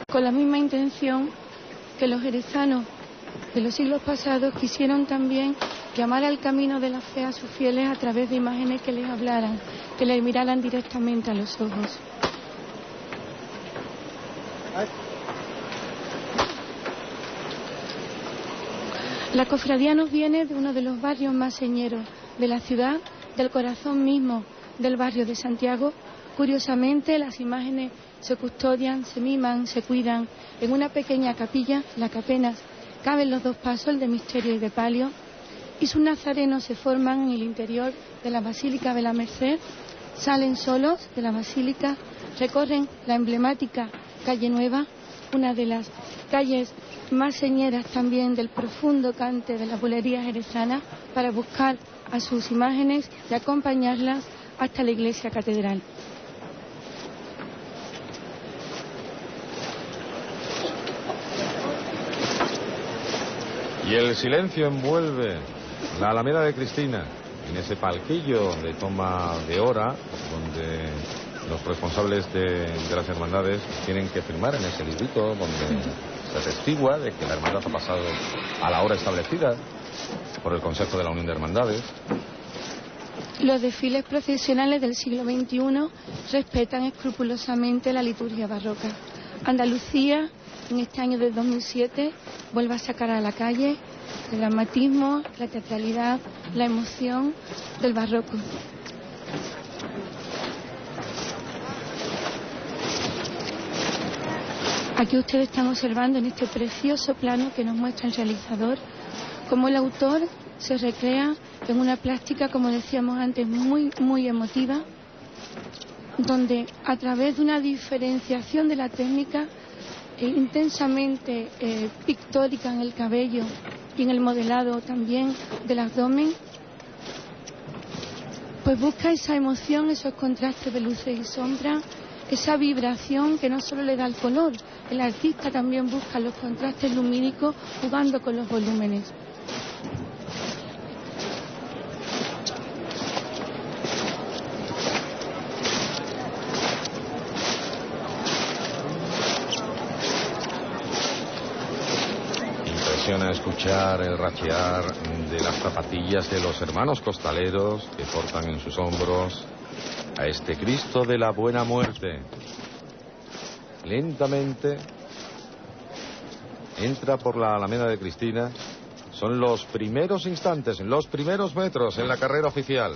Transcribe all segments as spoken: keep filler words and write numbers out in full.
con la misma intención que los jerezanos de los siglos pasados quisieron también llamar al camino de la fe a sus fieles a través de imágenes que les hablaran, que les miraran directamente a los ojos. La cofradía nos viene de uno de los barrios más señeros de la ciudad, del corazón mismo del barrio de Santiago. Curiosamente, las imágenes se custodian, se miman, se cuidan en una pequeña capilla, la que apenas caben los dos pasos, el de misterio y de palio, y sus nazarenos se forman en el interior de la Basílica de la Merced, salen solos de la Basílica, recorren la emblemática calle Nueva, una de las calles más señeras también del profundo cante de la bulería jerezana, para buscar a sus imágenes y acompañarlas hasta la iglesia catedral. Y el silencio envuelve la Alameda de Cristina, en ese palquillo de toma de hora, donde los responsables de, de las hermandades tienen que firmar en ese librito donde se atestigua de que la hermandad ha pasado a la hora establecida por el Consejo de la Unión de Hermandades. Los desfiles procesionales del siglo veintiuno respetan escrupulosamente la liturgia barroca. Andalucía, en este año del dos mil siete, vuelve a sacar a la calle el dramatismo, la teatralidad, la emoción del barroco. Aquí ustedes están observando en este precioso plano que nos muestra el realizador cómo el autor se recrea en una plástica, como decíamos antes, muy, muy emotiva, donde a través de una diferenciación de la técnica eh, intensamente eh, pictórica en el cabello y en el modelado también del abdomen, pues busca esa emoción, esos contrastes de luces y sombras, esa vibración que no solo le da el color, el artista también busca los contrastes lumínicos jugando con los volúmenes. Impresiona escuchar el rachear de las zapatillas de los hermanos costaleros que portan en sus hombros a este Cristo de la Buena Muerte. Lentamente entra por la Alameda de Cristina. Son los primeros instantes, los primeros metros en la carrera oficial.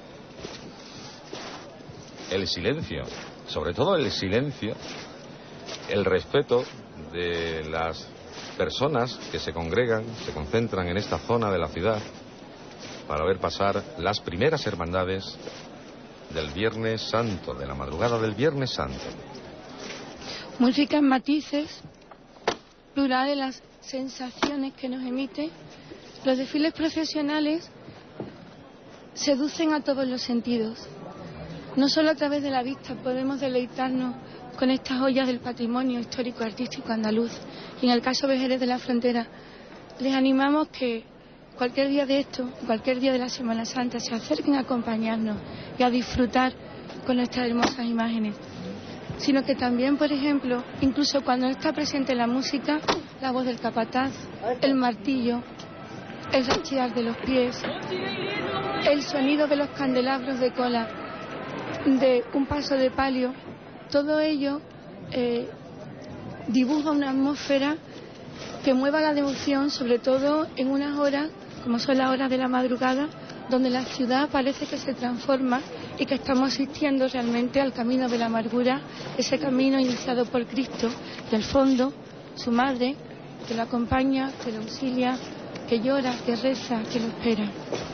El silencio, sobre todo el silencio, el respeto de las personas que se congregan, se concentran en esta zona de la ciudad para ver pasar las primeras hermandades del Viernes Santo, de la madrugada del Viernes Santo. Muy ricas en matices, plural de las sensaciones que nos emite. Los desfiles procesionales seducen a todos los sentidos. No solo a través de la vista podemos deleitarnos con estas joyas del patrimonio histórico-artístico andaluz. Y en el caso de Jerez de la Frontera, les animamos que cualquier día de esto, cualquier día de la Semana Santa, se acerquen a acompañarnos y a disfrutar con nuestras hermosas imágenes. Sino que también, por ejemplo, incluso cuando está presente la música, la voz del capataz, el martillo, el rachear de los pies, el sonido de los candelabros de cola, de un paso de palio, todo ello eh, dibuja una atmósfera que mueva la devoción, sobre todo en unas horas, como son las horas de la madrugada, donde la ciudad parece que se transforma y que estamos asistiendo realmente al camino de la amargura, ese camino iniciado por Cristo, y al fondo su madre, que lo acompaña, que lo auxilia, que llora, que reza, que lo espera.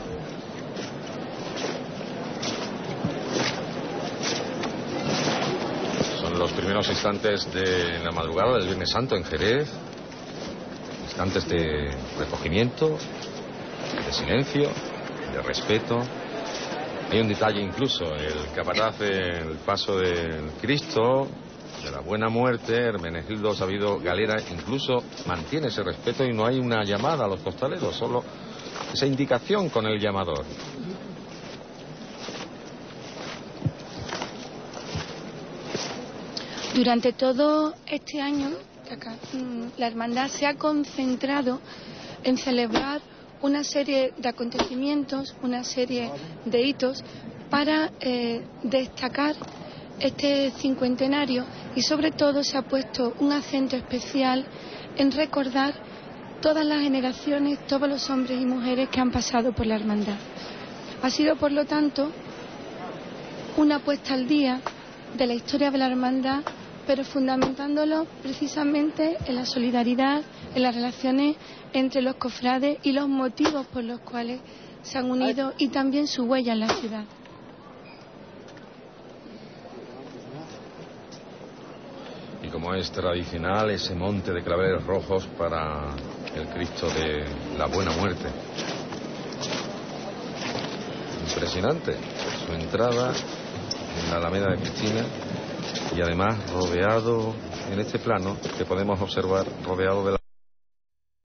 Son los primeros instantes de la madrugada del Viernes Santo en Jerez, instantes de recogimiento, de silencio, de respeto. Hay un detalle incluso, el capataz del paso del Cristo, de la Buena Muerte, Hermenegildo Sabido Galera, incluso mantiene ese respeto y no hay una llamada a los costaleros, solo esa indicación con el llamador. Durante todo este año, la hermandad se ha concentrado en celebrar una serie de acontecimientos, una serie de hitos para eh, destacar este cincuentenario, y sobre todo se ha puesto un acento especial en recordar todas las generaciones, todos los hombres y mujeres que han pasado por la hermandad. Ha sido, por lo tanto, una puesta al día de la historia de la hermandad, pero fundamentándolo precisamente en la solidaridad, en las relaciones entre los cofrades y los motivos por los cuales se han unido, y también su huella en la ciudad. Y como es tradicional, ese monte de claveles rojos para el Cristo de la Buena Muerte. Impresionante su entrada en la Alameda de Cristina, y además rodeado en este plano que podemos observar, rodeado de la